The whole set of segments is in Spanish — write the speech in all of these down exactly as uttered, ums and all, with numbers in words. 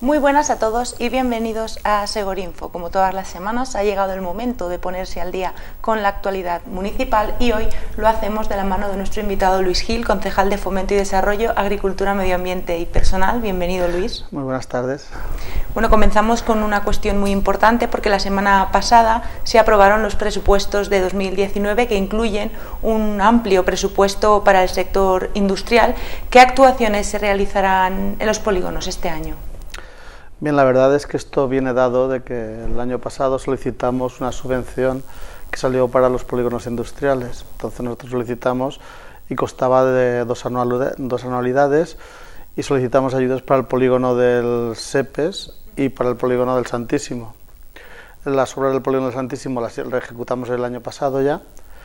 Muy buenas a todos y bienvenidos a Segorinfo. Como todas las semanas ha llegado el momento de ponerse al día con la actualidad municipal y hoy lo hacemos de la mano de nuestro invitado Luis Gil, concejal de Fomento y Desarrollo, Agricultura, Medio Ambiente y Personal. Bienvenido, Luis. Muy buenas tardes. Bueno, comenzamos con una cuestión muy importante porque la semana pasada se aprobaron los presupuestos de dos mil diecinueve que incluyen un amplio presupuesto para el sector industrial. ¿Qué actuaciones se realizarán en los polígonos este año? Bien, la verdad es que esto viene dado de que el año pasado solicitamos una subvención que salió para los polígonos industriales. Entonces nosotros solicitamos y costaba de dos anualidades y solicitamos ayudas para el polígono del Sepes y para el polígono del Santísimo. Las obras del polígono del Santísimo las ejecutamos el año pasado ya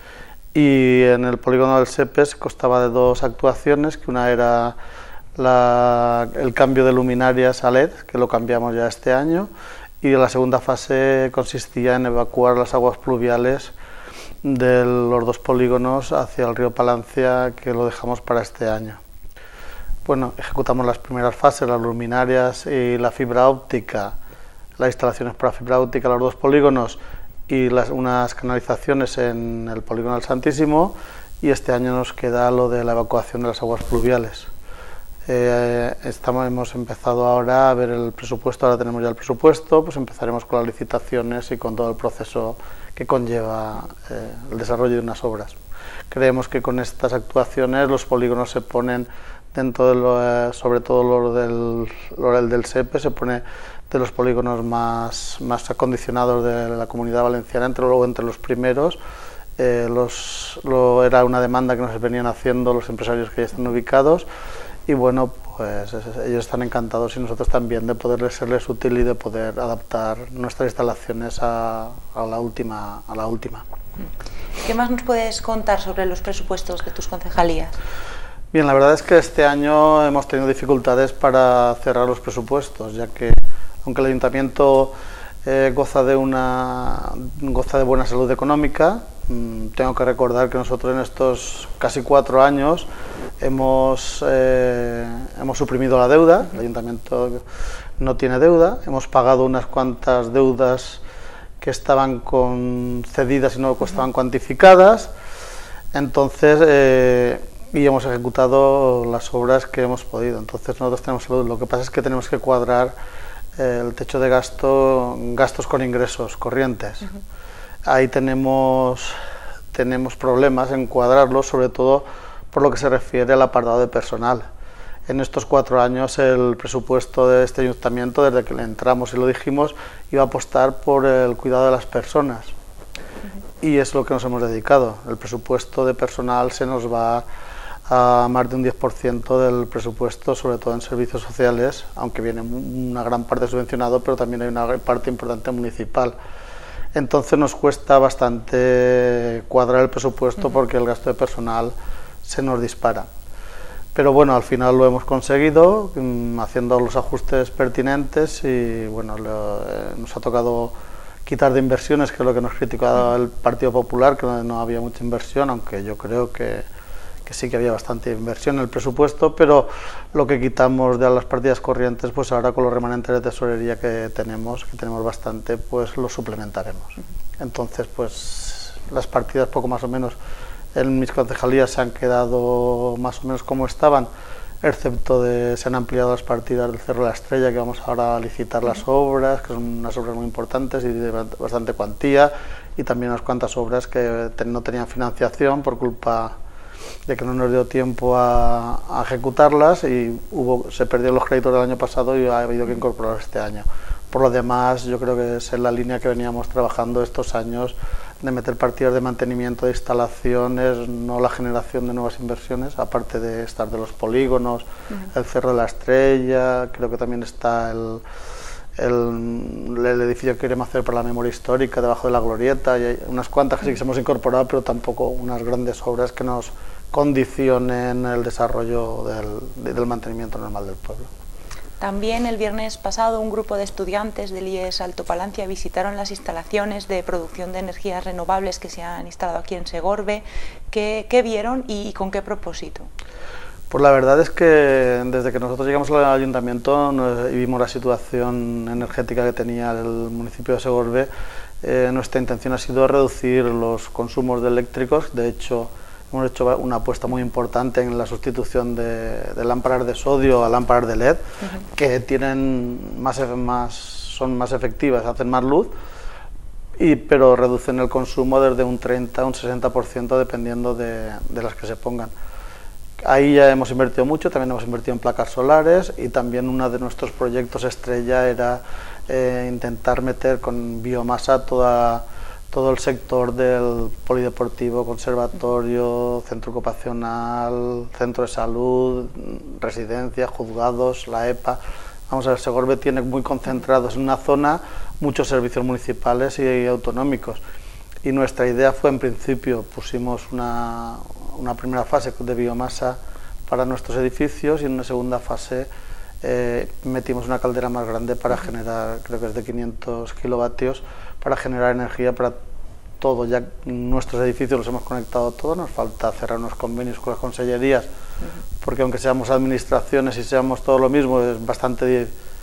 y en el polígono del Sepes costaba de dos actuaciones, que una era La, el cambio de luminarias a L E D, que lo cambiamos ya este año, y la segunda fase consistía en evacuar las aguas pluviales de los dos polígonos hacia el río Palancia, que lo dejamos para este año. Bueno, ejecutamos las primeras fases, las luminarias y la fibra óptica, las instalaciones para fibra óptica, los dos polígonos y las, unas canalizaciones en el polígono del Santísimo, y este año nos queda lo de la evacuación de las aguas pluviales. Eh, estamos, hemos empezado ahora a ver el presupuesto, ahora tenemos ya el presupuesto, pues empezaremos con las licitaciones y con todo el proceso que conlleva eh, el desarrollo de unas obras. Creemos que con estas actuaciones los polígonos se ponen dentro de lo, eh, sobre todo lo del, lo del Sepe, se pone de los polígonos más, más acondicionados de la Comunidad Valenciana, entre, luego entre los primeros. Eh, los, lo, era una demanda que nos venían haciendo los empresarios que ya están ubicados. Y bueno, pues ellos están encantados y nosotros también de poderles serles útil y de poder adaptar nuestras instalaciones a, a, la última, a la última. ¿Qué más nos puedes contar sobre los presupuestos de tus concejalías? Bien, la verdad es que este año hemos tenido dificultades para cerrar los presupuestos, ya que aunque el ayuntamiento eh, goza de una goza de buena salud económica, mmm, tengo que recordar que nosotros en estos casi cuatro años Hemos, eh, hemos suprimido la deuda, el ayuntamiento no tiene deuda, hemos pagado unas cuantas deudas que estaban concedidas y no estaban cuantificadas, entonces, eh, y hemos ejecutado las obras que hemos podido, entonces nosotros tenemos salud. Lo que pasa es que tenemos que cuadrar eh, el techo de gasto, gastos con ingresos corrientes. Uh-huh. Ahí tenemos, tenemos problemas en cuadrarlos, sobre todo por lo que se refiere al apartado de personal. En estos cuatro años el presupuesto de este ayuntamiento, desde que le entramos y lo dijimos, iba a apostar por el cuidado de las personas. Uh-huh. Y es lo que nos hemos dedicado. El presupuesto de personal se nos va a más de un diez por ciento del presupuesto, sobre todo en servicios sociales, aunque viene una gran parte subvencionado, pero también hay una parte importante municipal. Entonces nos cuesta bastante cuadrar el presupuesto, uh-huh, porque el gasto de personal se nos dispara. Pero bueno, al final lo hemos conseguido, mmm, haciendo los ajustes pertinentes y bueno, lo, eh, nos ha tocado quitar de inversiones, que es lo que nos criticaba el Partido Popular, que no, no había mucha inversión, aunque yo creo que, que sí que había bastante inversión en el presupuesto, pero lo que quitamos de las partidas corrientes, pues ahora con los remanentes de tesorería que tenemos, que tenemos bastante, pues lo suplementaremos. Entonces, pues las partidas poco más o menos en mis concejalías se han quedado más o menos como estaban, excepto de se han ampliado las partidas del Cerro de la Estrella, que vamos ahora a licitar las obras, que son unas obras muy importantes y de bastante cuantía, y también unas cuantas obras que no tenían financiación por culpa de que no nos dio tiempo a, a ejecutarlas y hubo, se perdieron los créditos del año pasado y ha habido que incorporar este año. Por lo demás, yo creo que es en la línea que veníamos trabajando estos años, de meter partidas de mantenimiento de instalaciones, no la generación de nuevas inversiones, aparte de estar de los polígonos, uh-huh, el Cerro de la Estrella, creo que también está el, el, el edificio que queremos hacer para la memoria histórica, debajo de la glorieta, y hay unas cuantas que sí que hemos incorporado, pero tampoco unas grandes obras que nos condicionen el desarrollo del, del mantenimiento normal del pueblo. También el viernes pasado un grupo de estudiantes del I E S Alto Palancia visitaron las instalaciones de producción de energías renovables que se han instalado aquí en Segorbe. ¿Qué, qué vieron y con qué propósito? Pues la verdad es que desde que nosotros llegamos al ayuntamiento y vimos la situación energética que tenía el municipio de Segorbe, eh, nuestra intención ha sido reducir los consumos de eléctricos. De hecho, hemos hecho una apuesta muy importante en la sustitución de, de lámparas de sodio a lámparas de L E D, uh-huh. que tienen más, más, son más efectivas, hacen más luz, y, pero reducen el consumo desde un treinta a un sesenta por ciento dependiendo de, de las que se pongan. Ahí ya hemos invertido mucho, también hemos invertido en placas solares, y también uno de nuestros proyectos estrella era eh, intentar meter con biomasa toda, todo el sector del polideportivo, conservatorio, centro ocupacional, centro de salud, residencia, juzgados, la E P A. Vamos a ver, Segorbe tiene muy concentrados en una zona muchos servicios municipales y autonómicos. Y nuestra idea fue, en principio, pusimos una, una primera fase de biomasa para nuestros edificios, y en una segunda fase eh, metimos una caldera más grande para generar, creo que es de quinientos kilovatios, para generar energía para todo. Ya nuestros edificios los hemos conectado todos, nos falta cerrar unos convenios con las consellerías, porque aunque seamos administraciones y seamos todo lo mismo, es bastante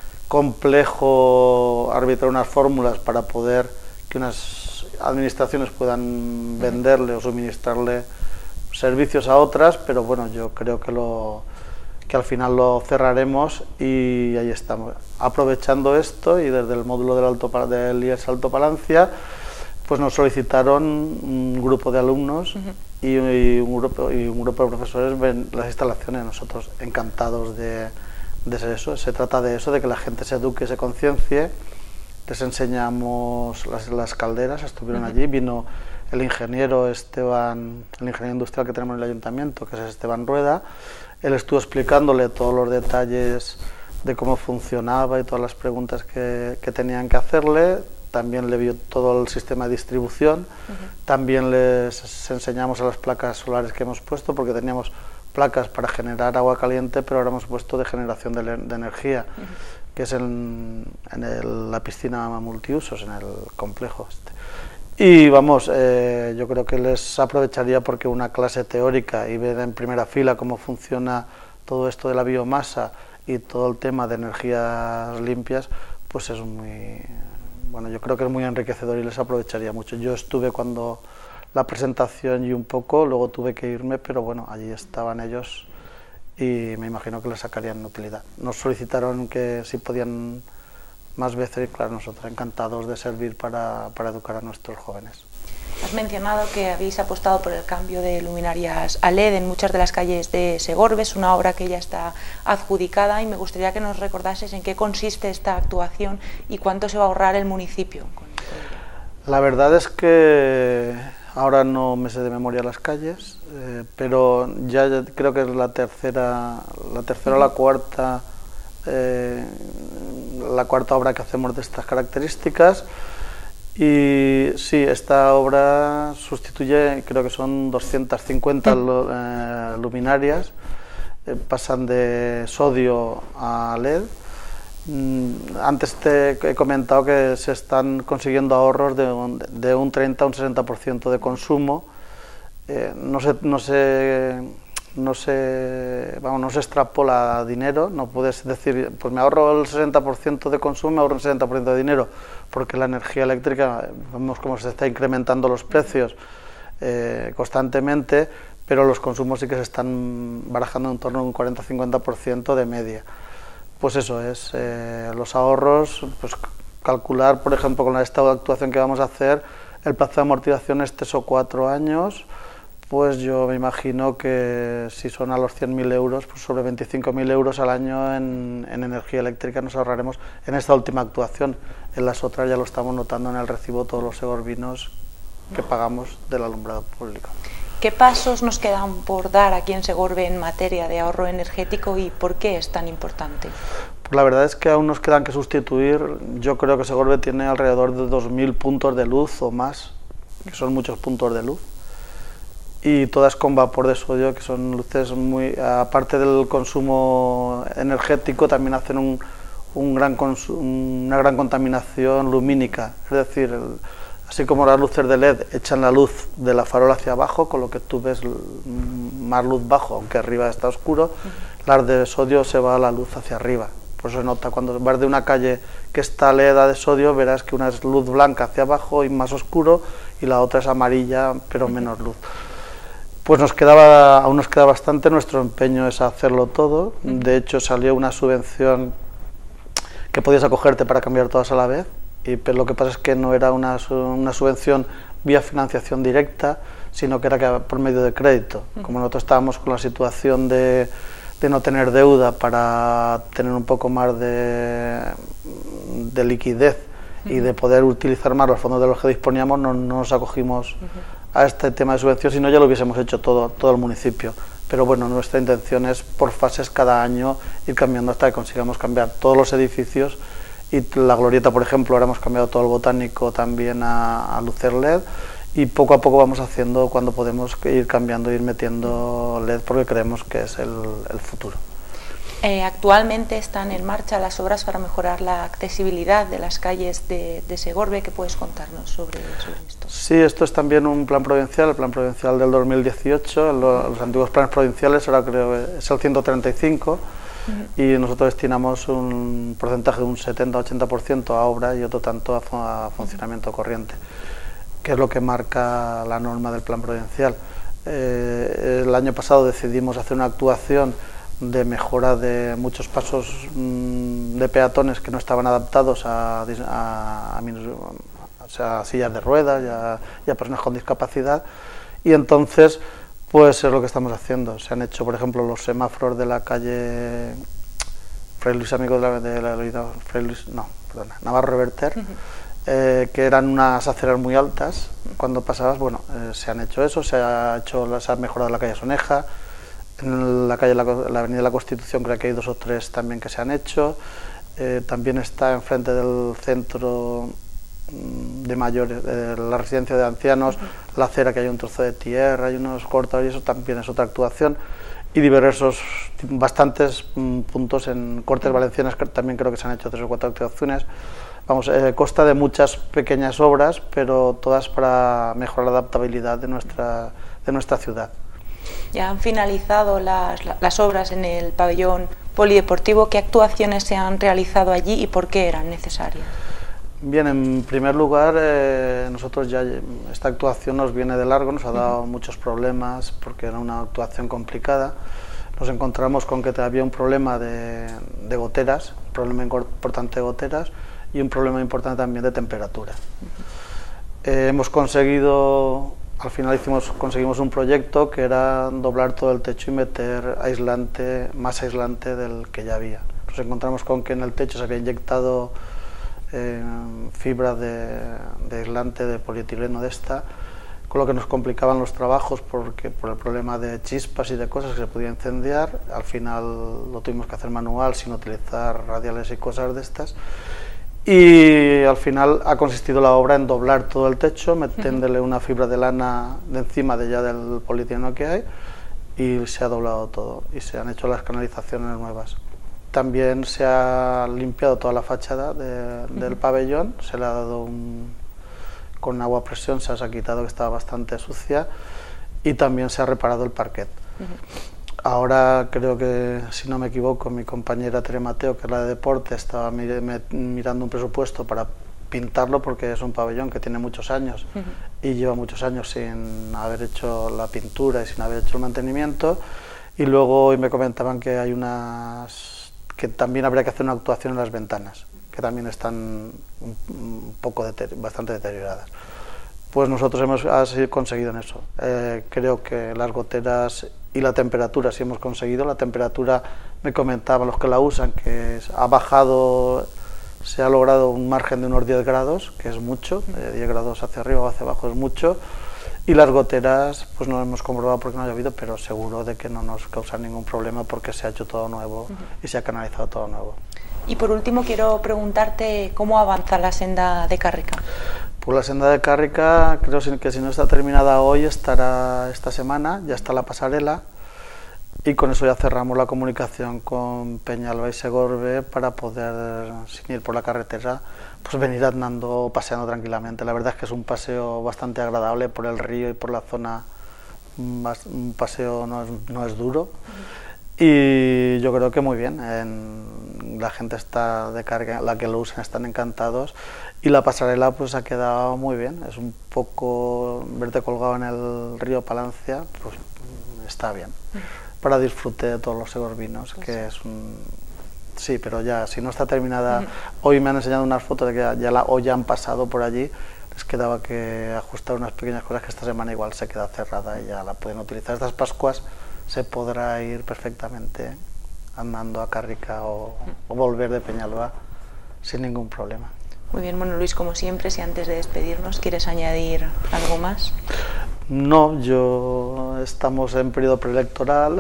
complejo arbitrar unas fórmulas para poder que unas administraciones puedan venderle o suministrarle servicios a otras, pero bueno, yo creo que lo que al final lo cerraremos, y ahí estamos, aprovechando esto. Y desde el módulo del Alto del I E S Alto Palancia, pues nos solicitaron un grupo de alumnos uh-huh. y, y, un grupo, y un grupo de profesores ven las instalaciones. Nosotros encantados de, de ser eso. Se trata de eso, de que la gente se eduque, se conciencie. Les enseñamos las, las calderas, estuvieron uh-huh. allí, vino el ingeniero Esteban, el ingeniero industrial que tenemos en el ayuntamiento, que es Esteban Rueda. Él estuvo explicándole todos los detalles de cómo funcionaba y todas las preguntas que, que tenían que hacerle. También le vio todo el sistema de distribución. Uh-huh. También les enseñamos a las placas solares que hemos puesto, porque teníamos placas para generar agua caliente, pero ahora hemos puesto de generación de, de energía. Uh-huh. que es en, en el, la piscina multiusos, en el complejo este. Y vamos, eh, yo creo que les aprovecharía, porque una clase teórica y ver en primera fila cómo funciona todo esto de la biomasa y todo el tema de energías limpias, pues es muy, bueno, yo creo que es muy enriquecedor y les aprovecharía mucho. Yo estuve cuando la presentación y un poco, luego tuve que irme, pero bueno, allí estaban ellos y me imagino que le sacarían utilidad. Nos solicitaron que si podían más veces, y claro, nosotros encantados de servir para, para educar a nuestros jóvenes. Has mencionado que habéis apostado por el cambio de luminarias a L E D en muchas de las calles de Segorbe. Es una obra que ya está adjudicada, y me gustaría que nos recordases en qué consiste esta actuación y cuánto se va a ahorrar el municipio con, con ella. La verdad es que ahora no me sé de memoria las calles, eh, pero ya, ya creo que es la tercera, la tercera o la cuarta, eh, la cuarta obra que hacemos de estas características. Y sí, esta obra sustituye, creo que son doscientas cincuenta eh, luminarias, eh, pasan de sodio a L E D. Mm, antes te he comentado que se están consiguiendo ahorros de un, de un treinta a un sesenta por ciento de consumo. Eh, no se, no se, no se, vamos, no se extrapola dinero, no puedes decir, pues me ahorro el sesenta por ciento de consumo, me ahorro el sesenta por ciento de dinero, porque la energía eléctrica, vemos cómo se está incrementando los precios eh, constantemente, pero los consumos sí que se están barajando en torno a un cuarenta a cincuenta por ciento de media. Pues eso es, eh, los ahorros, pues calcular, por ejemplo, con esta actuación que vamos a hacer, el plazo de amortización es tres o cuatro años, pues yo me imagino que si son a los cien mil euros, pues sobre veinticinco mil euros al año en, en energía eléctrica nos ahorraremos en esta última actuación. En las otras ya lo estamos notando en el recibo todos los segorbinos que pagamos del alumbrado público. ¿Qué pasos nos quedan por dar aquí en Segorbe en materia de ahorro energético y por qué es tan importante? Pues la verdad es que aún nos quedan que sustituir. Yo creo que Segorbe tiene alrededor de dos mil puntos de luz o más, que son muchos puntos de luz, y todas con vapor de sodio, que son luces muy, aparte del consumo energético, también hacen un, un gran una gran contaminación lumínica, es decir, el, así como las luces de L E D echan la luz de la farola hacia abajo, con lo que tú ves más luz bajo, aunque arriba está oscuro, uh-huh. Las de sodio se va la luz hacia arriba. Por eso se nota, cuando vas de una calle que está L E D de sodio, verás que una es luz blanca hacia abajo y más oscuro, y la otra es amarilla, pero menos luz. Pues nos quedaba, aún nos queda bastante, nuestro empeño es hacerlo todo. De hecho, salió una subvención que podías acogerte para cambiar todas a la vez, y pero lo que pasa es que no era una, una subvención vía financiación directa, sino que era que por medio de crédito. Como nosotros estábamos con la situación de, de no tener deuda para tener un poco más de, de liquidez y de poder utilizar más los fondos de los que disponíamos, no, no nos acogimos a este tema de subvención, si no ya lo hubiésemos hecho todo, todo el municipio. Pero bueno, nuestra intención es por fases cada año ir cambiando hasta que consigamos cambiar todos los edificios, y la glorieta, por ejemplo, ahora hemos cambiado todo el botánico también a, a luces L E D, y poco a poco vamos haciendo cuando podemos ir cambiando, ir metiendo L E D, porque creemos que es el, el futuro. Eh, actualmente están en marcha las obras para mejorar la accesibilidad de las calles de, de Segorbe. ¿Qué puedes contarnos sobre, sobre esto? Sí, esto es también un plan provincial, el plan provincial del dos mil dieciocho, los, los antiguos planes provinciales, ahora creo que es el ciento treinta y cinco, uh-huh. Y nosotros destinamos un porcentaje de un setenta a ochenta por ciento a obra y otro tanto a, a funcionamiento corriente, que es lo que marca la norma del plan provincial. Eh, el año pasado decidimos hacer una actuación de mejora de muchos pasos mmm, de peatones que no estaban adaptados a, a, a, a, o sea, a sillas de ruedas y a, y a personas con discapacidad, y entonces pues es lo que estamos haciendo. Se han hecho, por ejemplo, los semáforos de la calle Fray Luis Amigo de la, de la Fray Luis, no, perdona, Navarro Reverter, uh-huh. eh, que eran unas aceras muy altas. Cuando pasabas, bueno, eh, se han hecho eso, se ha hecho, se ha mejorado la calle Soneja. En la calle, la, la avenida de la Constitución, creo que hay dos o tres también que se han hecho. Eh, también está enfrente del centro de mayores, de la residencia de ancianos, uh-huh. La acera, que hay un trozo de tierra, hay unos cortos, y eso también es otra actuación. Y diversos, bastantes mm, puntos en Cortes Valencianas, que también creo que se han hecho tres o cuatro actuaciones. Vamos, eh, consta de muchas pequeñas obras, pero todas para mejorar la adaptabilidad de nuestra, de nuestra ciudad. Ya han finalizado las, las obras en el pabellón polideportivo. ¿Qué actuaciones se han realizado allí y por qué eran necesarias? Bien, en primer lugar, eh, nosotros ya esta actuación nos viene de largo, nos ha dado uh-huh. muchos problemas porque era una actuación complicada. Nos encontramos con que había un problema de, de goteras, un problema importante de goteras y un problema importante también de temperatura. Uh-huh. eh, hemos conseguido... Al final hicimos, conseguimos un proyecto que era doblar todo el techo y meter aislante, más aislante del que ya había. Nos encontramos con que en el techo se había inyectado eh, fibra de, de aislante de polietileno de esta, con lo que nos complicaban los trabajos porque por el problema de chispas y de cosas que se podía incendiar. Al final lo tuvimos que hacer manual sin utilizar radiales y cosas de estas. Y al final ha consistido la obra en doblar todo el techo, metiéndole una fibra de lana de encima de ya del polietileno que hay, y se ha doblado todo y se han hecho las canalizaciones nuevas. También se ha limpiado toda la fachada de, del pabellón, se le ha dado un, con agua a presión, se ha quitado que estaba bastante sucia, y también se ha reparado el parquet. Ahora creo que, si no me equivoco, mi compañera Tere Mateo, que es la de deporte, estaba mir mirando un presupuesto para pintarlo porque es un pabellón que tiene muchos años uh-huh. y lleva muchos años sin haber hecho la pintura y sin haber hecho el mantenimiento. Y luego hoy me comentaban que hay unas que también habría que hacer una actuación en las ventanas, que también están un, un poco deter bastante deterioradas. Pues nosotros hemos conseguido en eso. Eh, creo que las goteras y la temperatura sí hemos conseguido. La temperatura, me comentaban los que la usan, que es, ha bajado, se ha logrado un margen de unos diez grados, que es mucho, eh, diez grados hacia arriba o hacia abajo es mucho. Y las goteras, pues no hemos comprobado porque no ha llovido, pero seguro de que no nos causa ningún problema porque se ha hecho todo nuevo uh-huh. y se ha canalizado todo nuevo. Y por último quiero preguntarte cómo avanza la senda de Cárrica. Pues la senda de Cárrica, creo que si no está terminada hoy, estará esta semana, ya está la pasarela. y con eso ya cerramos la comunicación con Peñalba y Segorbe para poder, sin ir por la carretera, pues venir andando, paseando tranquilamente. La verdad es que es un paseo bastante agradable por el río y por la zona, un paseo no es, no es duro. Y yo creo que muy bien, en, la gente está de carga, la que lo usan están encantados y la pasarela pues ha quedado muy bien, es un poco verte colgado en el río Palancia, pues está bien, para disfrute de todos los segorbinos, que es un... Sí, pero ya, si no está terminada, hoy me han enseñado unas fotos de que ya, ya la, o ya han pasado por allí, les quedaba que ajustar unas pequeñas cosas que esta semana igual se queda cerrada y ya la pueden utilizar. Estas Pascuas se podrá ir perfectamente andando a Cárrica o, o volver de Peñalba sin ningún problema. Muy bien, bueno Luis, como siempre, si antes de despedirnos quieres añadir algo más. No, yo estamos en periodo preelectoral,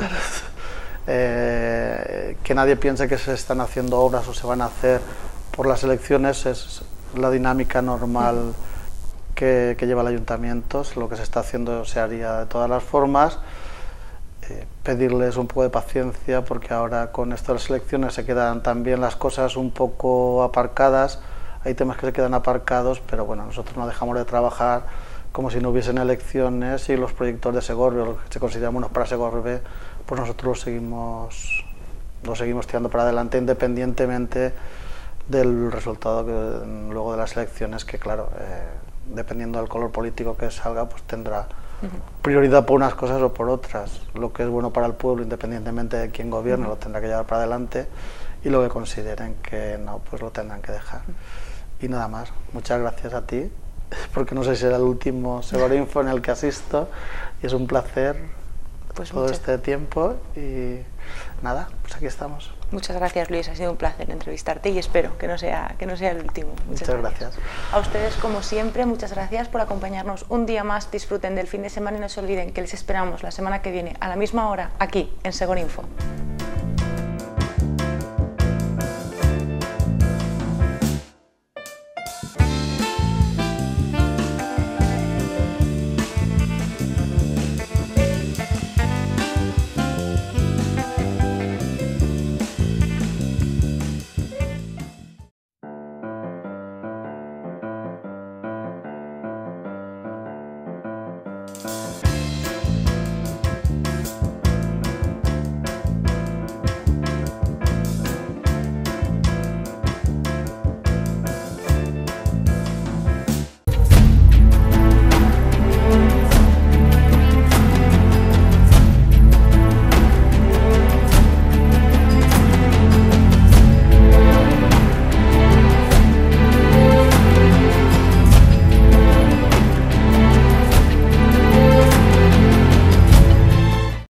eh, que nadie piense que se están haciendo obras o se van a hacer por las elecciones, es la dinámica normal que, que lleva el ayuntamiento, lo que se está haciendo se haría de todas las formas. Eh, pedirles un poco de paciencia porque ahora con esto de las elecciones se quedan también las cosas un poco aparcadas, hay temas que se quedan aparcados, pero bueno, nosotros no dejamos de trabajar como si no hubiesen elecciones y los proyectos de Segorbe, los que se consideran buenos para Segorbe, pues nosotros los seguimos, los seguimos tirando para adelante independientemente del resultado que, luego de las elecciones, que claro, eh, dependiendo del color político que salga, pues tendrá prioridad por unas cosas o por otras. Lo que es bueno para el pueblo, independientemente de quién gobierne, lo tendrá que llevar para adelante, y lo que consideren que no, pues lo tendrán que dejar. Y nada más, muchas gracias a ti, porque no sé si será el último Segorinfo en el que asisto, y es un placer pues todo muchas... este tiempo, y nada, pues aquí estamos. Muchas gracias Luis, ha sido un placer entrevistarte y espero que no sea, que no sea el último. Muchas, muchas gracias. gracias. A ustedes, como siempre, muchas gracias por acompañarnos un día más. Disfruten del fin de semana y no se olviden que les esperamos la semana que viene a la misma hora aquí en Segorinfo.